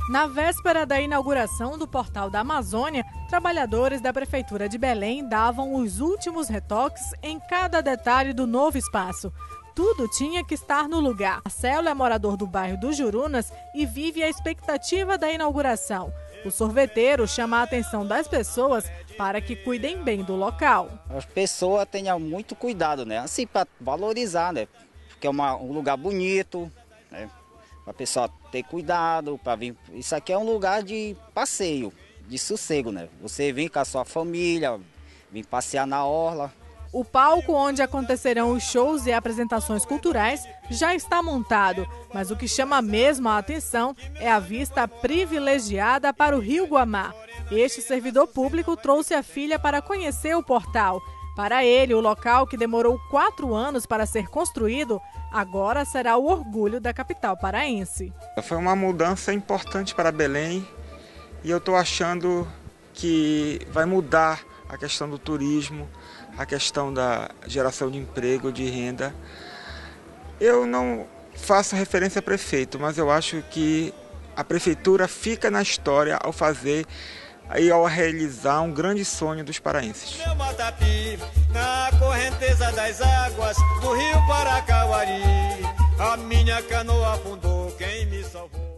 Na véspera da inauguração do Portal da Amazônia, trabalhadores da Prefeitura de Belém davam os últimos retoques em cada detalhe do novo espaço. Tudo tinha que estar no lugar. Marcelo é morador do bairro dos Jurunas e vive a expectativa da inauguração. O sorveteiro chama a atenção das pessoas para que cuidem bem do local. As pessoas tenham muito cuidado, né? Assim, para valorizar, né? Porque é um lugar bonito, né? Para a pessoa ter cuidado, para vir. Isso aqui é um lugar de passeio, de sossego, né? Você vem com a sua família, vir passear na orla. O palco onde acontecerão os shows e apresentações culturais já está montado, mas o que chama mesmo a atenção é a vista privilegiada para o Rio Guamá. Este servidor público trouxe a filha para conhecer o portal. Para ele, o local que demorou 4 anos para ser construído, agora será o orgulho da capital paraense. Foi uma mudança importante para Belém e eu estou achando que vai mudar a questão do turismo, a questão da geração de emprego, de renda. Eu não faço referência a prefeito, mas eu acho que a prefeitura fica na história ao fazer e ao realizar um grande sonho dos paraenses. Na correnteza das águas do rio Paracauari, a minha canoa afundou, quem me salvou?